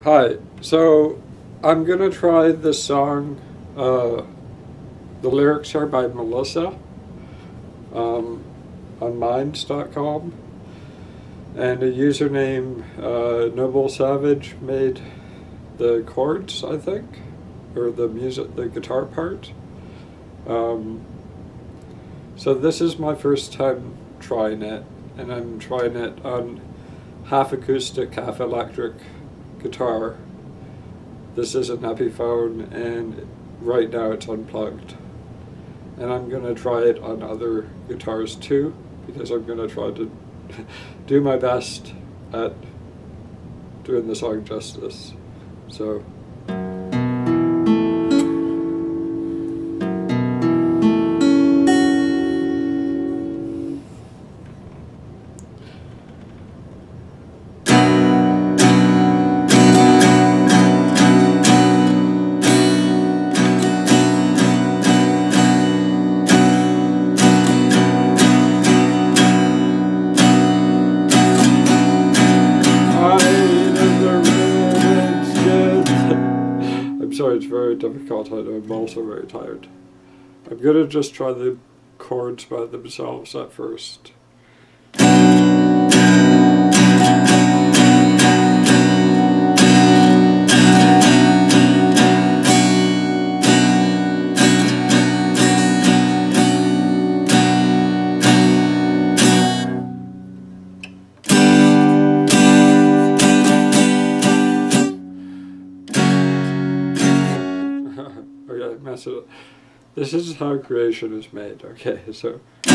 Hi, so I'm gonna try this song. The lyrics are by Melisa um, on minds.com, and a username NobleSavage made the chords, I think, or the music, the guitar part. Um, so this is my first time trying it, and I'm trying it on half acoustic, half electric guitar. This is an Epiphone, and right now it's unplugged. And I'm going to try it on other guitars too, because I'm going to try to do my best at doing the song justice. So. I'm sorry, it's very difficult. I'm also very tired. I'm gonna just try the chords by themselves at first. Okay, mess it up. This is how creation is made. Okay, so.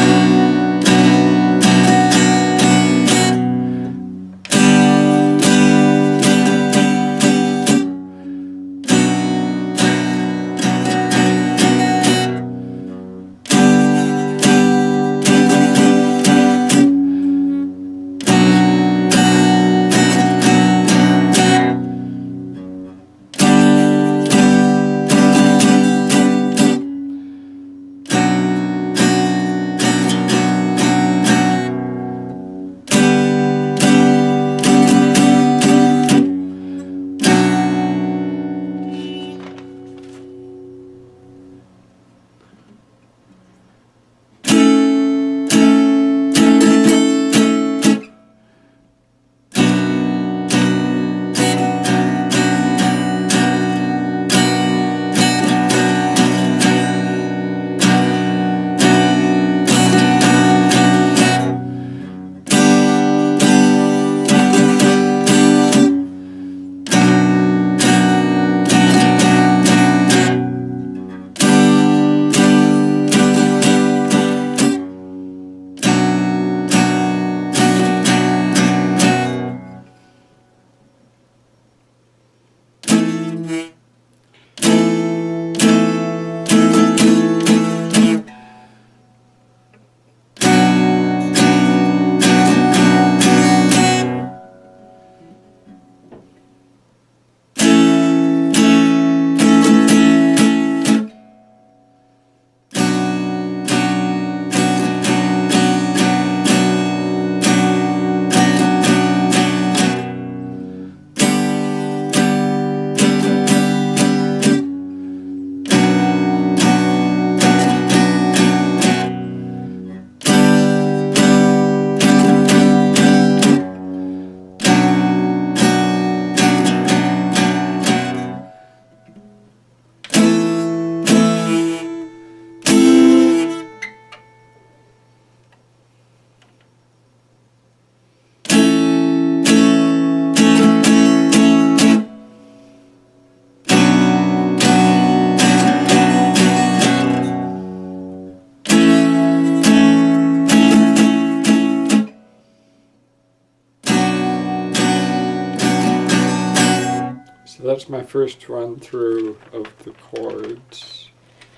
So that's my first run through of the chords.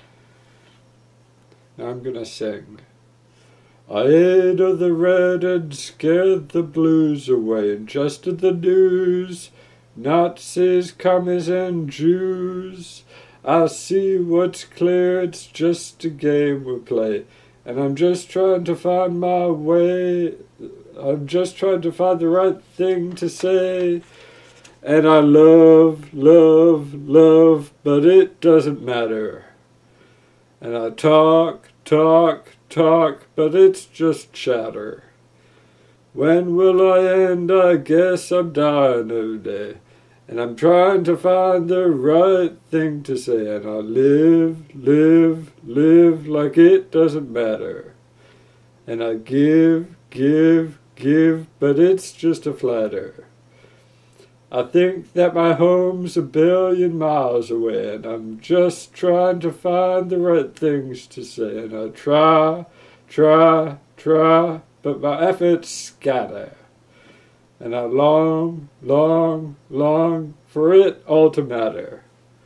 Now I'm gonna sing. I ate of the red and scared the blues away, ingested the news, Nazis, commies and Jews. I see what's clear, it's just a game we play, and I'm just trying to find my way. I'm just trying to find the right thing to say. And I love, love, love, but it doesn't matter. And I talk, talk, talk, but it's just chatter. When will I end? I guess I'm dying every day. And I'm trying to find the right thing to say. And I live, live, live like it doesn't matter. And I give, give, give, but it's just a flatter. I think that my home's 1,000,000,000 miles away, and I'm just trying to find the right things to say. And I try, try, try, but my efforts scatter. And I long, long, long for it all to matter.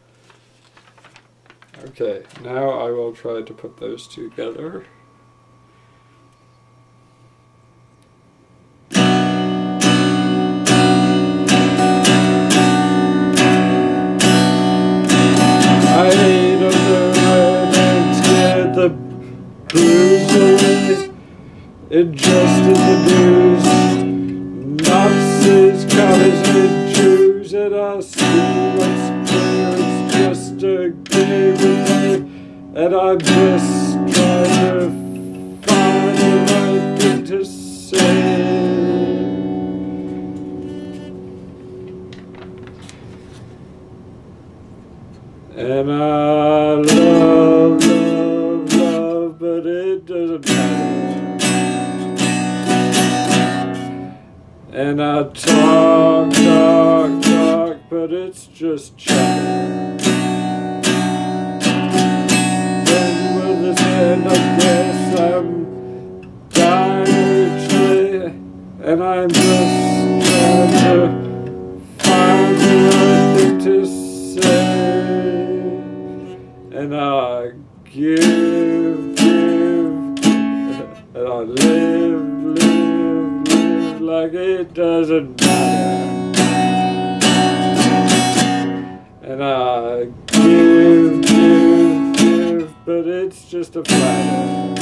Okay, now I will try to put those together. I ate on the red and scared the blues away. Ingested the news, Nazis, colors, and Jews, and I see what's clear. It's just a game with me, and I'm just trying to find the right thing to say. And I love, love, love, but it doesn't matter. And I talk, talk, talk, but it's just chatter. When will this end? I guess I'm dying each day, and I'm just trying to find the right thing to say. And I give, give, and I live, live, live like it doesn't matter. And I give, give, give, but it's just a flatter.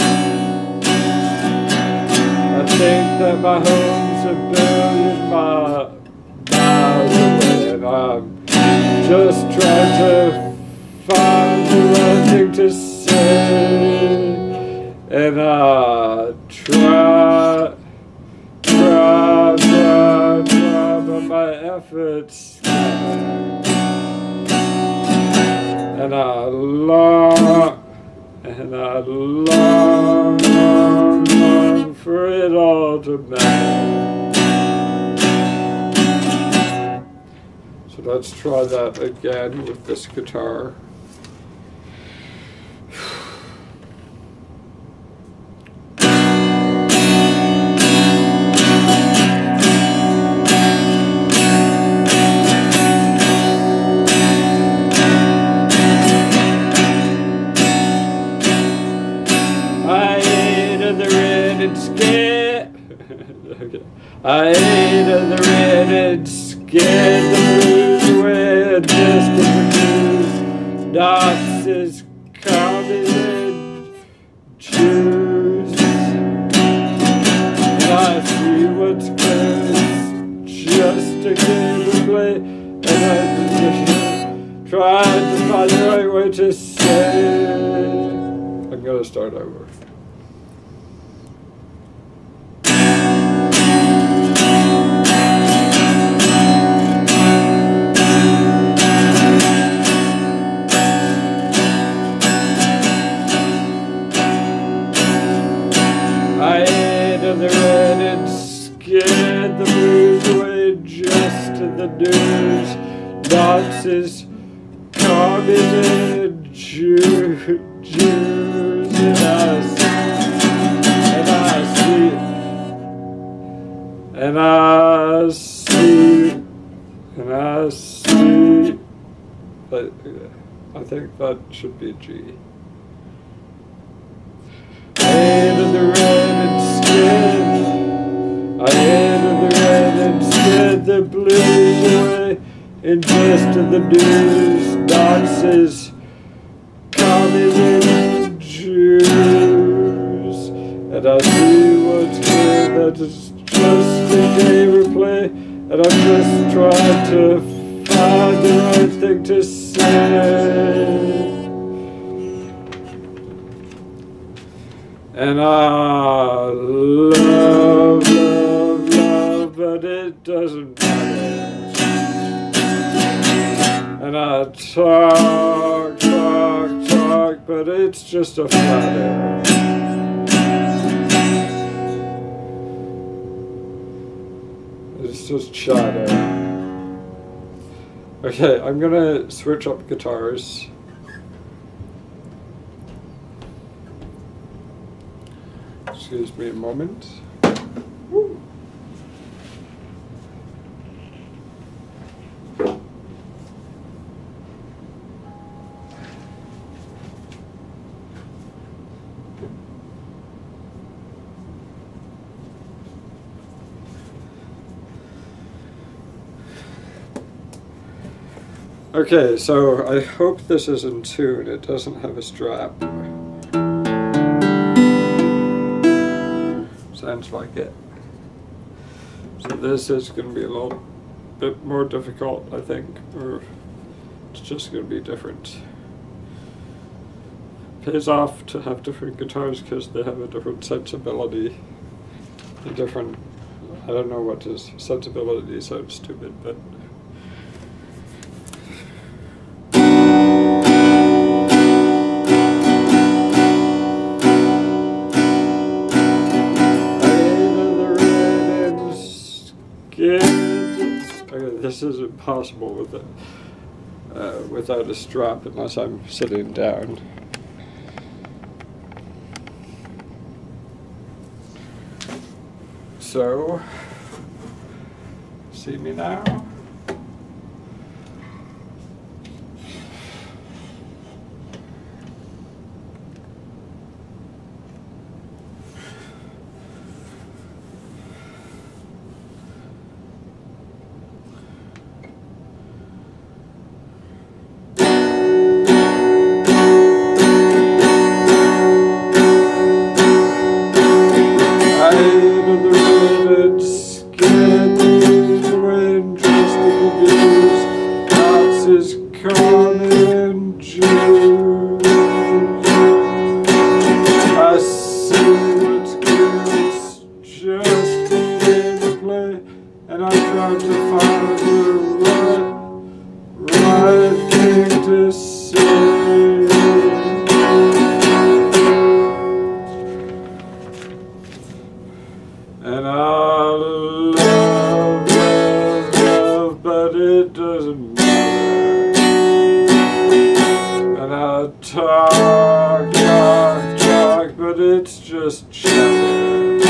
I think that my home's 1,000,000,000 miles away, and I'm just trying to find the right thing to say. And I try, try, try, try, but my efforts scatter. And I long, long, long for it all to matter. So let's try that again with this guitar. I ate of the red and scared the blues away, and just in the news, Nazis, commies, and Jews. And I see what's good, it's just a game to play, and I'm trying to find the right way to say. I'm going to start over. I ate of the red and scared the blues away, just in the news, Nazis, commies, and Jews, and I see, and I see, and I see, but I think that should be a G. I ate of the red and scared, I ate of the red and scared the blues away, and just in the news, Nazis, commies, and Jews, and I see what's good, that is just a game of play, And I'm just trying to find the right thing to say. And I love, love, love, but it doesn't matter. And I talk, talk, talk, but it's just a flatter. It's just chatter. Okay, I'm gonna switch up guitars. Excuse me a moment. Woo. Okay, so I hope this is in tune. It doesn't have a strap. Sounds like it. So this is going to be a little bit more difficult, I think, or it's just going to be different. Pays off to have different guitars because they have a different sensibility, a different, I don't know what is, sensibility sounds stupid, but okay, this is impossible with it without a strap unless I'm sitting down. So, see me now? And I love, love, love, but it doesn't matter. And I talk, talk, talk, but it's just chatter.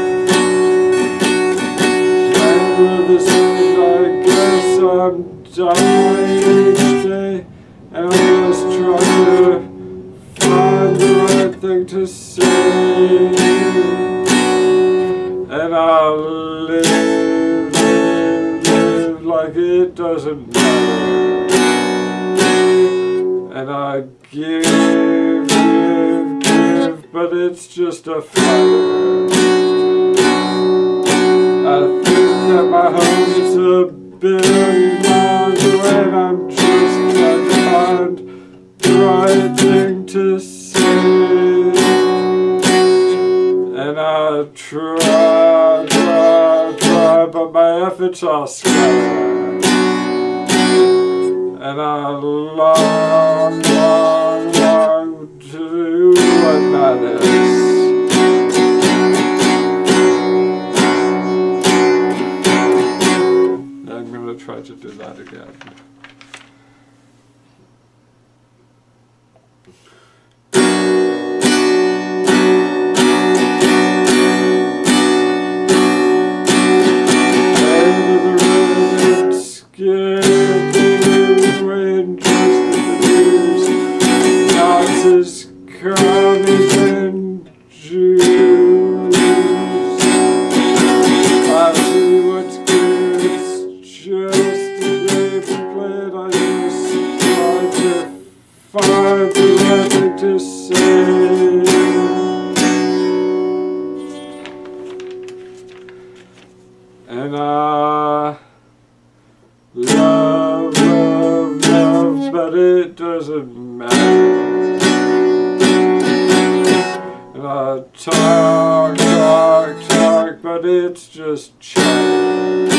Remember this end, I guess I'm dying each day, and I'm just trying to find the right thing to say. And I'll live, live, live like it doesn't matter. And I give, give, give, but it's just a flatter. I think that my home is a billion miles away, and I'm just trying to find the right thing to say. And I try, but my efforts are scattered. And I long, long, long to do what matters. I'm going to try to do that again. To say, and doesn't matter. And I talk, but it's just chatter.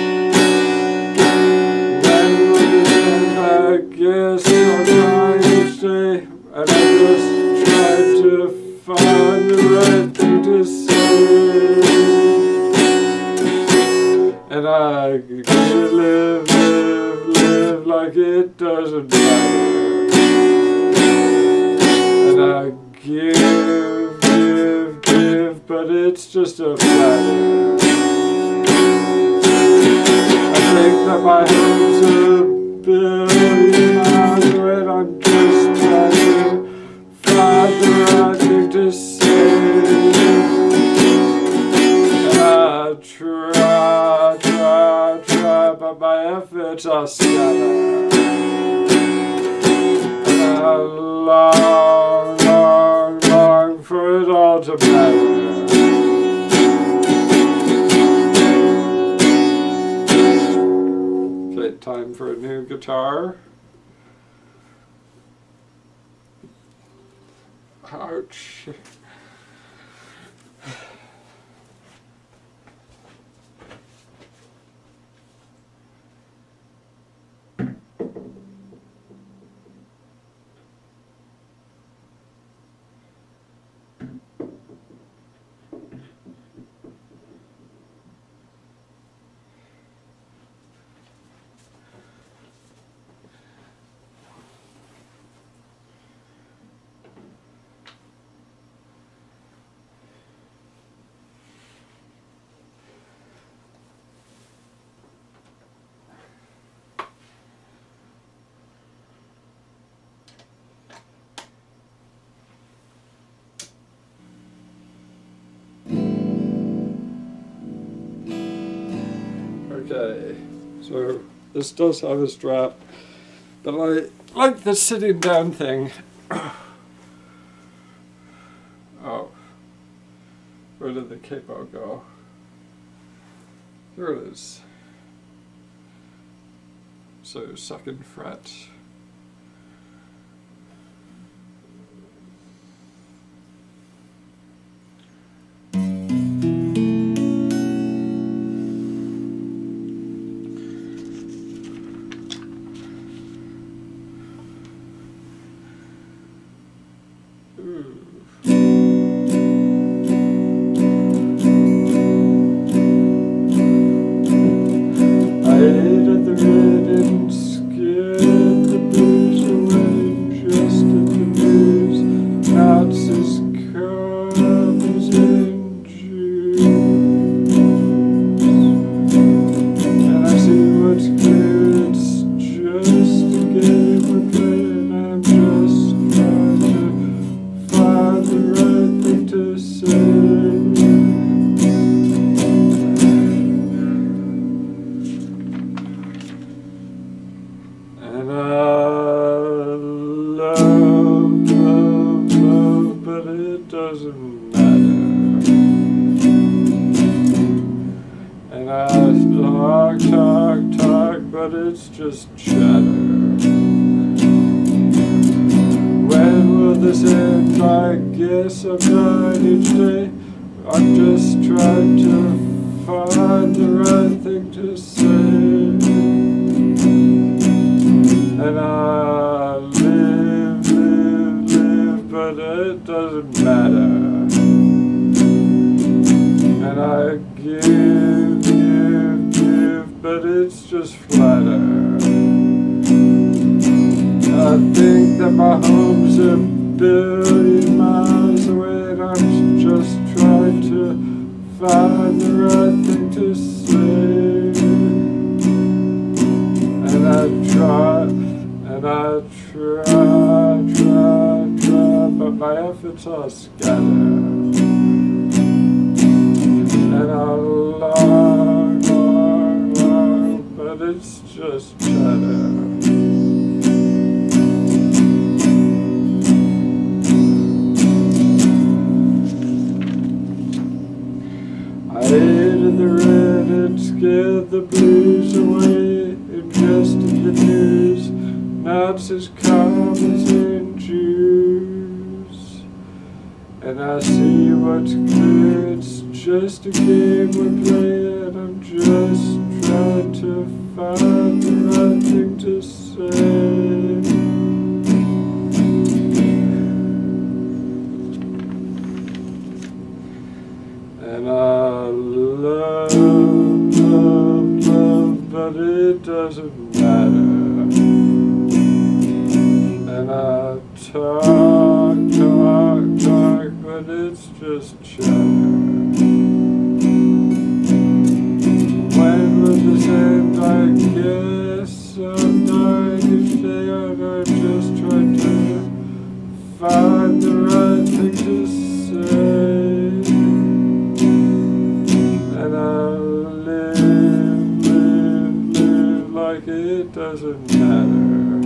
When will it end? I guess I'll try each day, and I just tried to find the right thing to say. And I live like it doesn't matter. And I give, but it's just a flatter. I think that my hope's a billion miles away, and I'm just trying to find the right thing to say. And I try, but my efforts are scatter. And I long for it all to matter. Okay, time for a new guitar. Ouch. Okay, so this does have a strap, but I like the sitting down thing. Oh, where did the capo go? Here it is. So second fret. But it's just chatter. When will this end? I guess I'm trying each day. I'm just trying to find the right thing to say. And I live, but it doesn't matter. And I give, but it's just flatter. I think that my home's a billion miles away, and I'm just trying to find the right thing to say. And I try, but my efforts are scattered. And I long, but it's just chatter. I hated the red, it scared the blues away, ingested the news. Now that's as calm as in juice. And I see what's clear, it's just a game we're playing. I'm just trying to find the right thing to say. And I love, love, love, but it doesn't matter. And I talk, talk, talk, but it's just chatter. When will this end? I guess I'm dying each day, and I'm just trying to find the right thing to say. And I live, live, live like it doesn't matter.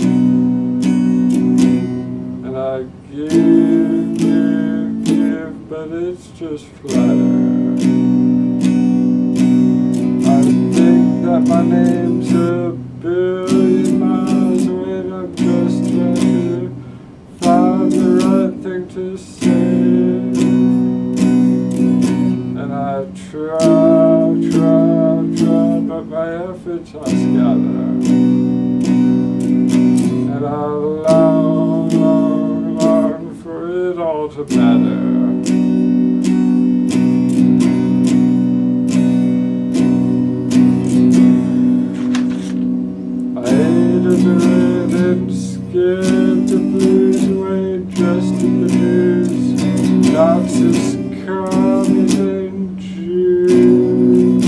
And I give, give, give, but it's just flatter. I think that my name's a billion miles away, and I'm just trying to find the right thing to say. And I try, try, try, but my efforts are scattered. And I long, long, long for it all to matter. I ate a bit and scared the blues away, dressed in the news, that's as calm as in June.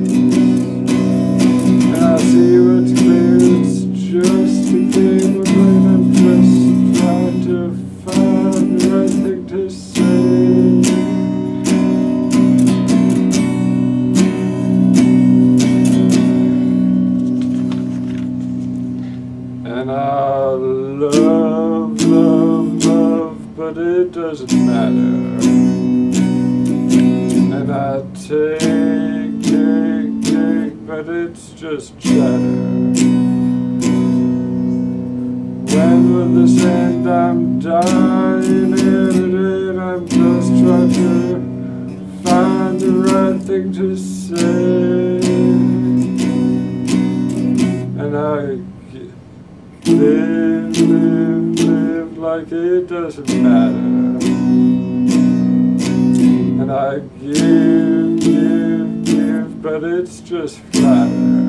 And I see what's clear, it's just a game we're playing. I'm just trying to find the right thing to say. And I love, love, love, but it doesn't matter. And I take, take, take, but it's just chatter. When will this end? I'm dying every day, and I'm just trying to find the right thing to say. And I live, live, live like it doesn't matter. And I give, give, give, but it's just flatter.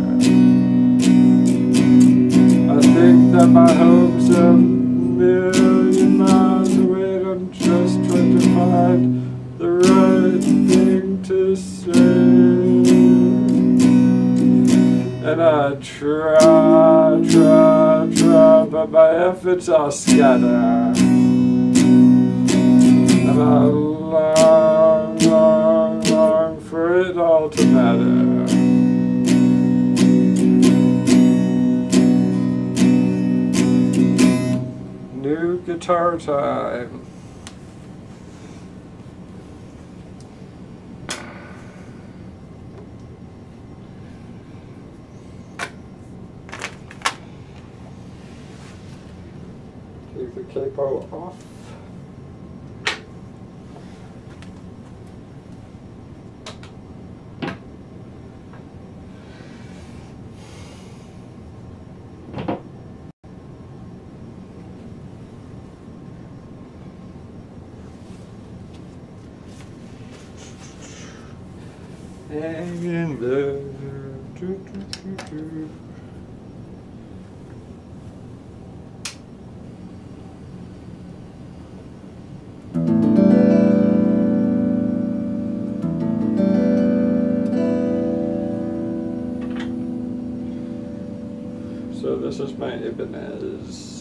I think that my home's a million miles away, and I'm just trying to find the right thing to say. And I try, try, try, but my efforts are scattered. And I long, long, long for it all to matter. New guitar time. Take the capo off. Hang in there. Do, do, do, do. So this is my Ibanez.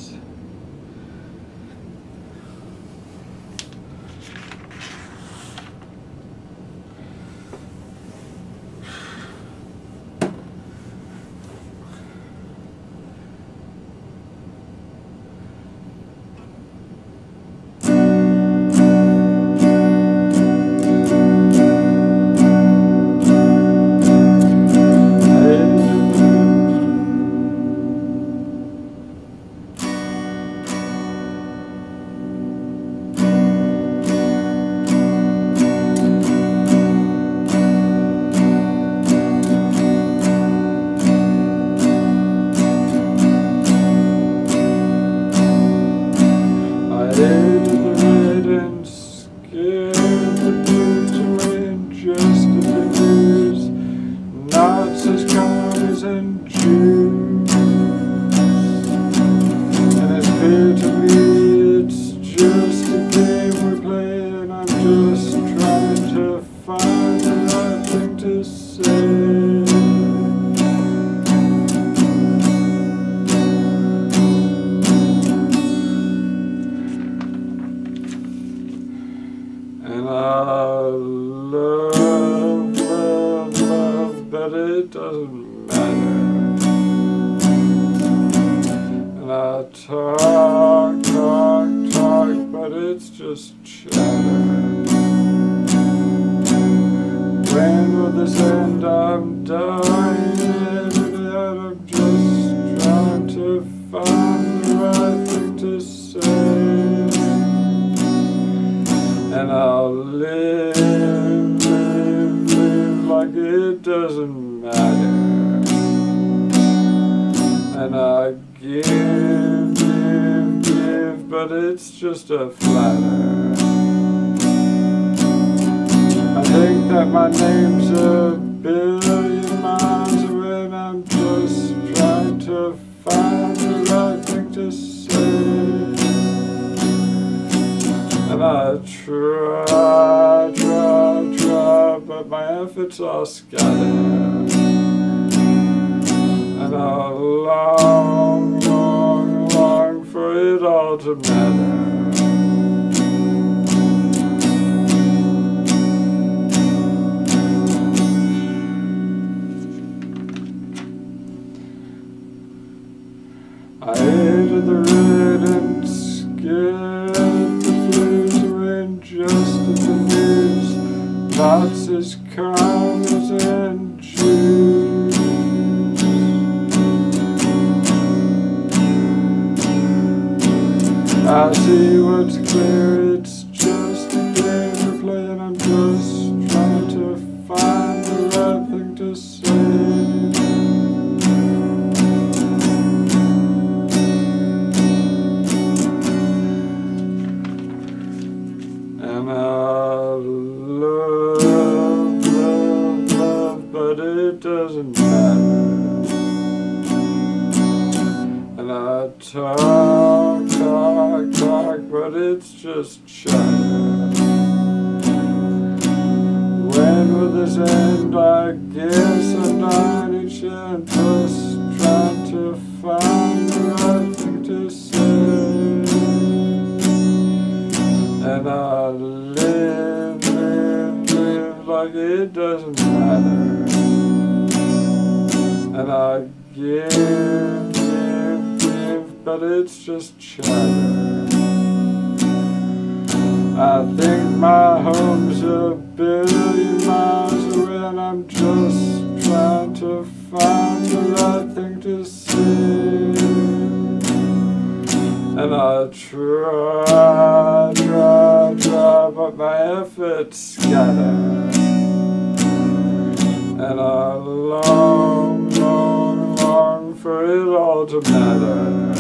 talk, talk, talk, but it's just chatter. When will this end? I'm dying and I'm just trying to find the right thing to say. And I'll live, live, live like it doesn't matter. And I give, give, give, but it's just a flatter. I think that my name's a billion miles away, and I'm just trying to find the right thing to say. And I try, try, try, but my efforts are scattered. And I long, long, long for it all to matter. I hated the red and scared the blues when just at the news Nazis, commies and Jews. I see what's clear, it's just a game to play, and I'm just trying to find the right thing to say. And I love, love, love, but it doesn't matter. And I talk, talk, talk, but it's just chatter. When will this end? I guess I'm not each end, just trying to find the right thing to say. And I live, live, live like it doesn't matter. And I give, give, give, but it's just chatter. I think my home's a billion miles away, and I'm just trying to find the right thing to say. And I try, try, try, but my efforts scatter. And I long, long, long for it all to matter.